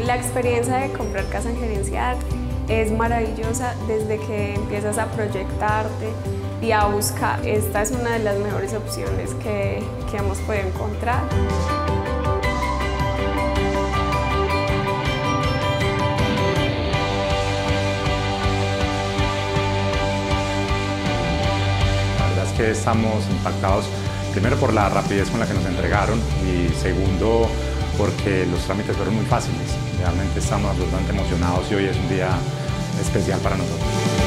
La experiencia de comprar casa en Gerenciar es maravillosa desde que empiezas a proyectarte y a buscar. Esta es una de las mejores opciones que hemos podido encontrar. La verdad es que estamos impactados, primero por la rapidez con la que nos entregaron y segundo porque los trámites fueron muy fáciles. Realmente estamos absolutamente emocionados y hoy es un día especial para nosotros.